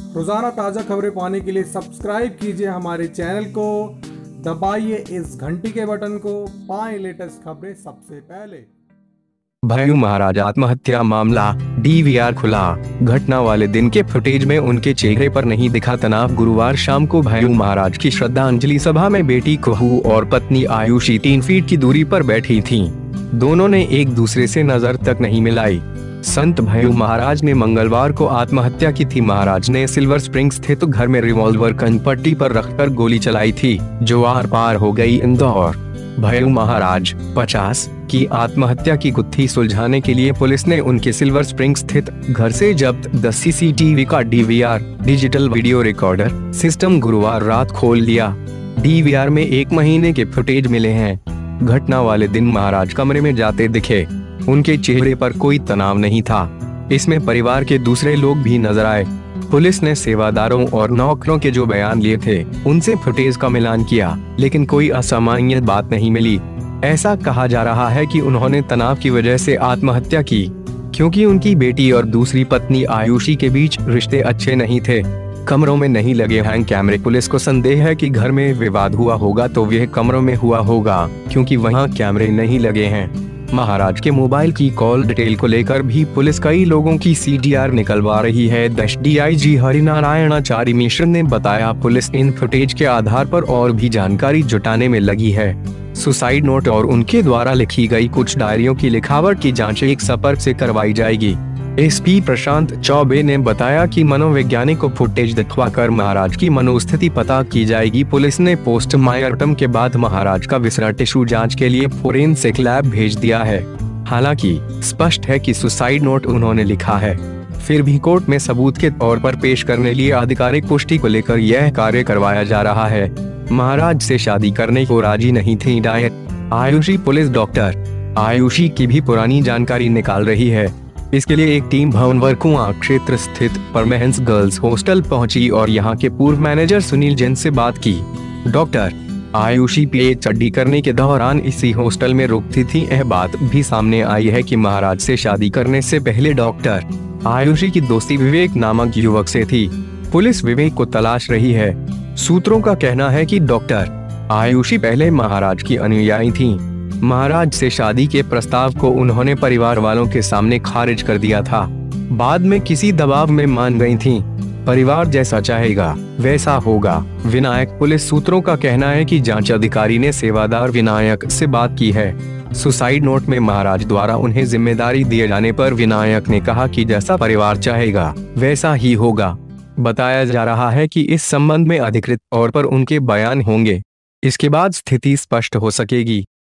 रोजाना ताज़ा खबरें पाने के लिए सब्सक्राइब कीजिए हमारे चैनल को, दबाइए इस घंटी के बटन को, पाएं लेटेस्ट खबरें सबसे पहले। भय्यू महाराज आत्महत्या मामला, डीवीआर खुला। घटना वाले दिन के फुटेज में उनके चेहरे पर नहीं दिखा तनाव। गुरुवार शाम को भय्यू महाराज की श्रद्धांजलि सभा में बेटी कुहू और पत्नी आयुषी 3 फीट की दूरी पर बैठी थीं। दोनों ने एक दूसरे से नजर तक नहीं मिलाई। संत भय्यू महाराज ने मंगलवार को आत्महत्या की थी। महाराज ने सिल्वर स्प्रिंग स्थित घर में रिवॉल्वर कनपट्टी पर रखकर गोली चलाई थी, जो आर पार हो गई। इंदौर। भय्यू महाराज 50 की आत्महत्या की गुत्थी सुलझाने के लिए पुलिस ने उनके सिल्वर स्प्रिंग स्थित घर से जब्त 10 सीसीटीवी का DVR digital video recorder system गुरुवार रात खोल लिया। डीवीआर में 1 महीने के फुटेज मिले हैं। घटना वाले दिन महाराज कमरे में जाते दिखे। उनके चेहरे पर कोई तनाव नहीं था। इसमें परिवार के दूसरे लोग भी नजर आए। पुलिस ने सेवादारों और नौकरों के जो बयान लिए थे, उनसे फुटेज का मिलान किया, लेकिन कोई असामान्य बात नहीं मिली। ऐसा कहा जा रहा है कि उन्होंने तनाव की वजह से आत्महत्या की, क्योंकि उनकी बेटी और दूसरी पत्नी आयुषी के बीच रिश्ते अच्छे नहीं थे। कमरों में नहीं लगे हैंग कैमरे। पुलिस को संदेह है कि घर में विवाद हुआ होगा तो यह कमरों में हुआ होगा, क्योंकि वहां कैमरे नहीं लगे हैं। महाराज के मोबाइल की कॉल डिटेल को लेकर भी पुलिस कई लोगों की सीडीआर निकलवा रही है। डीआईजी हरिनारायणाचारी मिश्र ने बताया, पुलिस इन फुटेज के आधार पर और भी जानकारी जुटाने में लगी है। सुसाइड नोट और उनके द्वारा लिखी गई कुछ डायरियों की लिखावट की जांच एक संपर्क से करवाई जाएगी। एसपी प्रशांत चौबे ने बताया कि मनोवैज्ञानिक को फुटेज दिखवाकर महाराज की मनोस्थिति पता की जाएगी। पुलिस ने पोस्टमार्टम के बाद महाराज का विसरा टिश्यू जांच के लिए फोरेंसिक लैब भेज दिया है। हालांकि स्पष्ट है कि सुसाइड नोट उन्होंने लिखा है। फिर भी कोर्ट में सबूत के तौर पर पेश करने लिए आधिकारिक पुष्टि को लेकर यह कार्य करवाया जा रहा है। महाराज से शादी करने को राजी नहीं थी diet Ayushi. Police doctor Ayushi की भी पुरानी जानकारी निकाल रही है। इसके लिए एक टीम भवनवर कुआं क्षेत्र स्थित परमेहंस गर्ल्स हॉस्टल पहुंची और यहां के पूर्व मैनेजर सुनील जैन से बात की। डॉक्टर आयुषी पीएचडी करने के दौरान इसी हॉस्टल में रुकती थी। यह बात भी सामने आई है कि महाराज से शादी करने से पहले डॉक्टर आयुषी की दोस्ती विवेक नामक युवक से थी। पुलिस विवेक को तलाश रही है। सूत्रों का कहना है कि डॉक्टर आयुषी पहले महाराज की अनुयायी थी। महाराज से शादी के प्रस्ताव को उन्होंने परिवार वालों के सामने खारिज कर दिया था। बाद में किसी दबाव में मान गई थीं। परिवार जैसा चाहेगा वैसा होगा। विनायक। पुलिस सूत्रों का कहना है कि जांच अधिकारी ने सेवादार विनायक से बात की है। सुसाइड नोट में महाराज द्वारा उन्हें जिम्मेदारी दिए जाने पर विनायक ने कहा कि जैसा परिवार चाहेगा वैसा ही होगा। बताया जा रहा है कि इस संबंध में अधिकृत तौर पर उनके बयान होंगे। इसके बाद स्थिति स्पष्ट हो सकेगी।